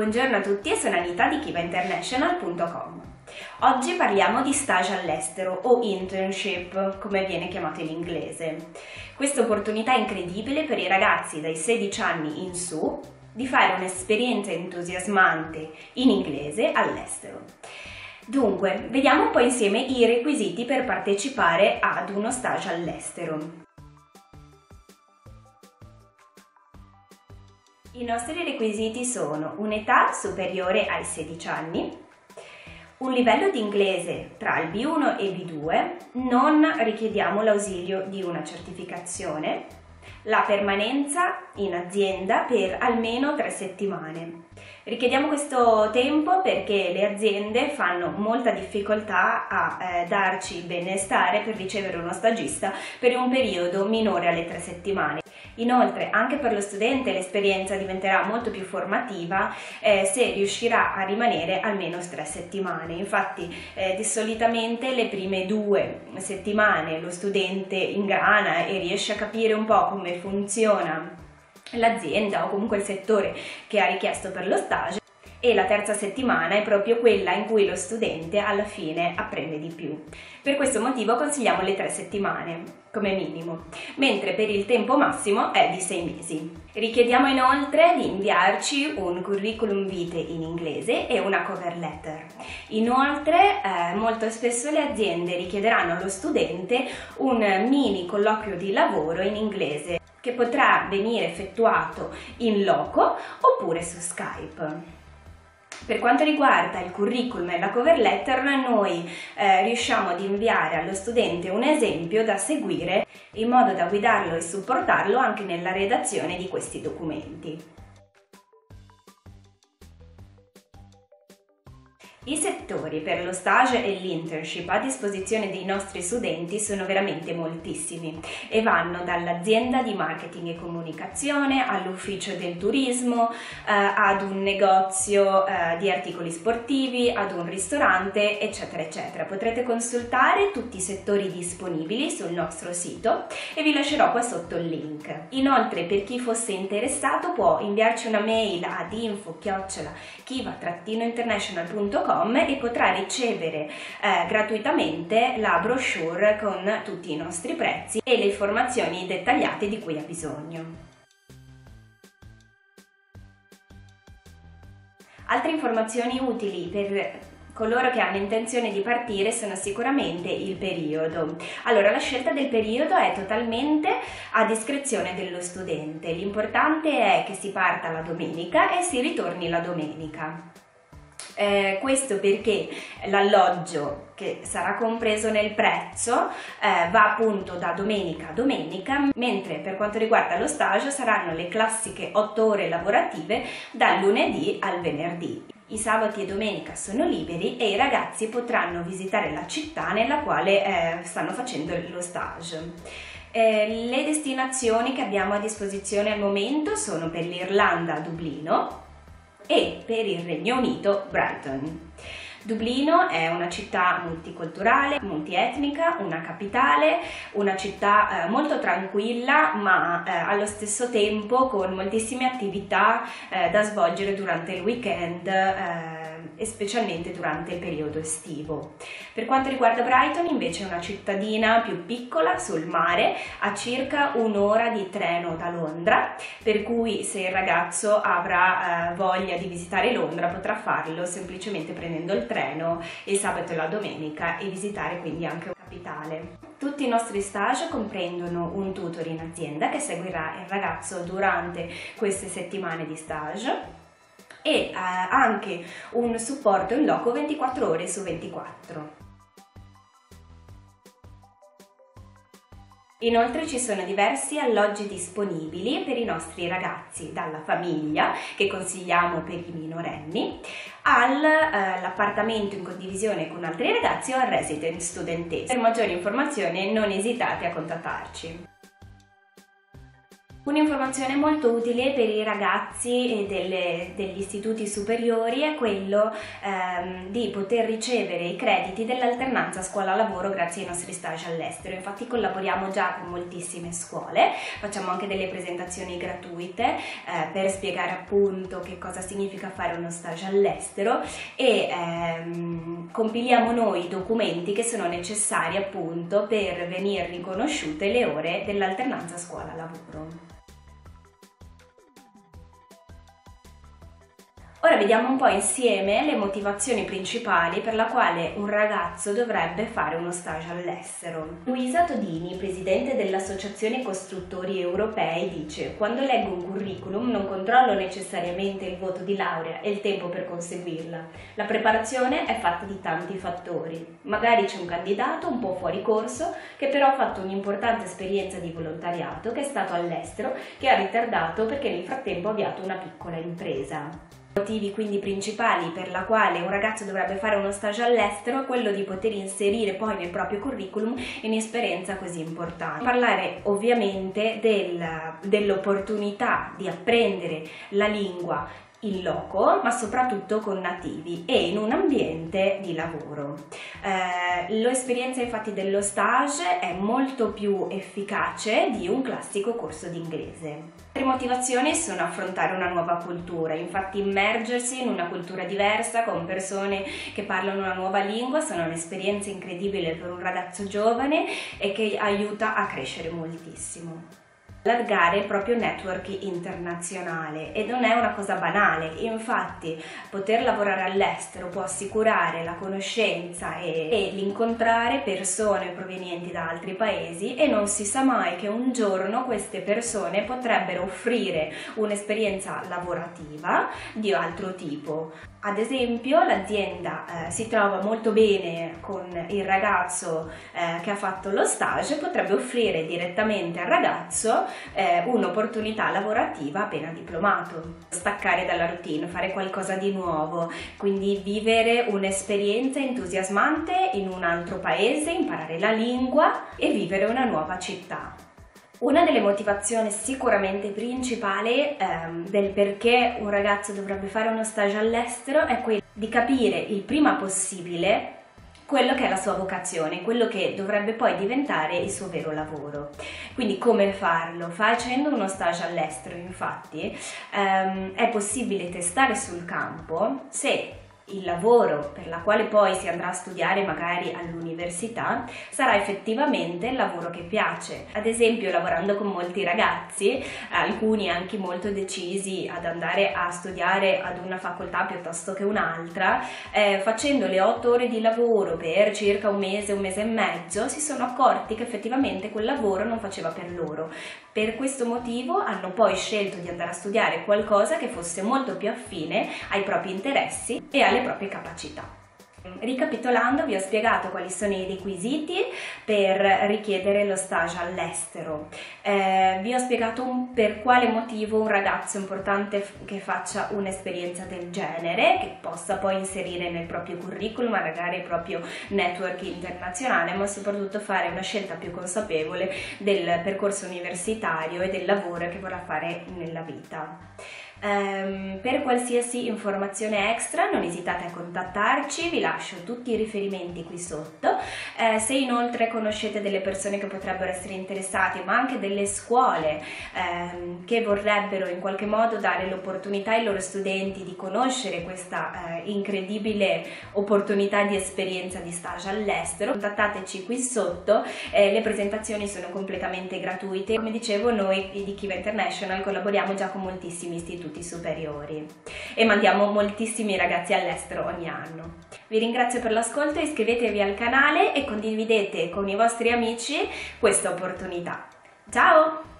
Buongiorno a tutti, sono Anita di kivainternational.com. Oggi parliamo di stage all'estero o internship, come viene chiamato in inglese. Questa opportunità incredibile per i ragazzi dai 16 anni in su di fare un'esperienza entusiasmante in inglese all'estero. Dunque, vediamo un po' insieme i requisiti per partecipare ad uno stage all'estero. I nostri requisiti sono un'età superiore ai 16 anni, un livello di inglese tra il B1 e il B2, non richiediamo l'ausilio di una certificazione, la permanenza in azienda per almeno 3 settimane. Richiediamo questo tempo perché le aziende fanno molta difficoltà a darci il benestare per ricevere uno stagista per un periodo minore alle 3 settimane. Inoltre, anche per lo studente l'esperienza diventerà molto più formativa se riuscirà a rimanere almeno 3 settimane. Infatti, solitamente le prime 2 settimane lo studente ingrana e riesce a capire un po' come funziona l'azienda o comunque il settore che ha richiesto per lo stage, e la terza settimana è proprio quella in cui lo studente alla fine apprende di più. Per questo motivo consigliamo le 3 settimane come minimo, mentre per il tempo massimo è di 6 mesi. Richiediamo inoltre di inviarci un curriculum vitae in inglese e una cover letter. Inoltre molto spesso le aziende richiederanno allo studente un mini colloquio di lavoro in inglese che potrà venire effettuato in loco oppure su Skype. Per quanto riguarda il curriculum e la cover letter, noi riusciamo ad inviare allo studente un esempio da seguire in modo da guidarlo e supportarlo anche nella redazione di questi documenti. I settori per lo stage e l'internship a disposizione dei nostri studenti sono veramente moltissimi e vanno dall'azienda di marketing e comunicazione all'ufficio del turismo, ad un negozio di articoli sportivi, ad un ristorante, eccetera eccetera. Potrete consultare tutti i settori disponibili sul nostro sito e vi lascerò qua sotto il link. Inoltre, per chi fosse interessato può inviarci una mail ad info@kiva-international.com e potrà ricevere gratuitamente la brochure con tutti i nostri prezzi e le informazioni dettagliate di cui ha bisogno. Altre informazioni utili per coloro che hanno intenzione di partire sono sicuramente il periodo. Allora, la scelta del periodo è totalmente a discrezione dello studente. L'importante è che si parta la domenica e si ritorni la domenica. Questo perché l'alloggio che sarà compreso nel prezzo va appunto da domenica a domenica, mentre per quanto riguarda lo stage saranno le classiche 8 ore lavorative dal lunedì al venerdì. I sabati e domenica sono liberi e i ragazzi potranno visitare la città nella quale stanno facendo lo stage. Le destinazioni che abbiamo a disposizione al momento sono per l'Irlanda Dublino e per il Regno Unito Brighton. Dublino è una città multiculturale, multietnica, una capitale, una città molto tranquilla ma allo stesso tempo con moltissime attività da svolgere durante il weekend e specialmente durante il periodo estivo. Per quanto riguarda Brighton invece è una cittadina più piccola sul mare, a circa 1 ora di treno da Londra, per cui se il ragazzo avrà voglia di visitare Londra potrà farlo semplicemente prendendo il treno il sabato e la domenica e visitare quindi anche la capitale. Tutti i nostri stage comprendono un tutor in azienda che seguirà il ragazzo durante queste settimane di stage e anche un supporto in loco 24 ore su 24. Inoltre ci sono diversi alloggi disponibili per i nostri ragazzi, dalla famiglia, che consigliamo per i minorenni, all'appartamento in condivisione con altri ragazzi o al residence studentesco. Per maggiori informazioni non esitate a contattarci. Un'informazione molto utile per i ragazzi degli istituti superiori è quello di poter ricevere i crediti dell'alternanza scuola-lavoro grazie ai nostri stage all'estero. Infatti collaboriamo già con moltissime scuole, facciamo anche delle presentazioni gratuite per spiegare appunto che cosa significa fare uno stage all'estero e compiliamo noi i documenti che sono necessari appunto per venire riconosciute le ore dell'alternanza scuola-lavoro. Ora vediamo un po' insieme le motivazioni principali per la quale un ragazzo dovrebbe fare uno stage all'estero. Luisa Todini, presidente dell'Associazione Costruttori Europei, dice: quando leggo un curriculum non controllo necessariamente il voto di laurea e il tempo per conseguirla. La preparazione è fatta di tanti fattori. Magari c'è un candidato un po' fuori corso che però ha fatto un'importante esperienza di volontariato, che è stato all'estero, che ha ritardato perché nel frattempo ha avviato una piccola impresa. Motivi quindi principali per la quale un ragazzo dovrebbe fare uno stage all'estero è quello di poter inserire poi nel proprio curriculum un'esperienza così importante. Parlare ovviamente dell'opportunità di apprendere la lingua in loco, ma soprattutto con nativi e in un ambiente di lavoro. L'esperienza infatti dello stage è molto più efficace di un classico corso di inglese. Le motivazioni sono affrontare una nuova cultura, infatti immergersi in una cultura diversa con persone che parlano una nuova lingua sono un'esperienza incredibile per un ragazzo giovane e che aiuta a crescere moltissimo. Allargare il proprio network internazionale e non è una cosa banale, infatti poter lavorare all'estero può assicurare la conoscenza e l'incontrare persone provenienti da altri paesi e non si sa mai che un giorno queste persone potrebbero offrire un'esperienza lavorativa di altro tipo. Ad esempio l'azienda si trova molto bene con il ragazzo che ha fatto lo stage, potrebbe offrire direttamente al ragazzo un'opportunità lavorativa appena diplomato. Staccare dalla routine, fare qualcosa di nuovo, quindi vivere un'esperienza entusiasmante in un altro paese, imparare la lingua e vivere una nuova città. Una delle motivazioni sicuramente principali del perché un ragazzo dovrebbe fare uno stage all'estero è quella di capire il prima possibile quello che è la sua vocazione, quello che dovrebbe poi diventare il suo vero lavoro. Quindi come farlo? Facendo uno stage all'estero, infatti, è possibile testare sul campo se il lavoro per la quale poi si andrà a studiare magari all'università sarà effettivamente il lavoro che piace. Ad esempio, lavorando con molti ragazzi, alcuni anche molto decisi ad andare a studiare ad una facoltà piuttosto che un'altra, facendo le 8 ore di lavoro per circa un mese e mezzo, si sono accorti che effettivamente quel lavoro non faceva per loro. Per questo motivo hanno poi scelto di andare a studiare qualcosa che fosse molto più affine ai propri interessi e alle proprie capacità. Ricapitolando, vi ho spiegato quali sono i requisiti per richiedere lo stage all'estero, vi ho spiegato per quale motivo un ragazzo è importante che faccia un'esperienza del genere, che possa poi inserire nel proprio curriculum, magari il proprio network internazionale, ma soprattutto fare una scelta più consapevole del percorso universitario e del lavoro che vorrà fare nella vita. Per qualsiasi informazione extra non esitate a contattarci, vi lascio tutti i riferimenti qui sotto. Se inoltre conoscete delle persone che potrebbero essere interessate, ma anche delle scuole che vorrebbero in qualche modo dare l'opportunità ai loro studenti di conoscere questa incredibile opportunità di esperienza di stage all'estero, contattateci qui sotto. Le presentazioni sono completamente gratuite. Come dicevo, noi di Kiva International collaboriamo già con moltissimi istituti superiori e mandiamo moltissimi ragazzi all'estero ogni anno. Vi ringrazio per l'ascolto, iscrivetevi al canale e condividete con i vostri amici questa opportunità. Ciao!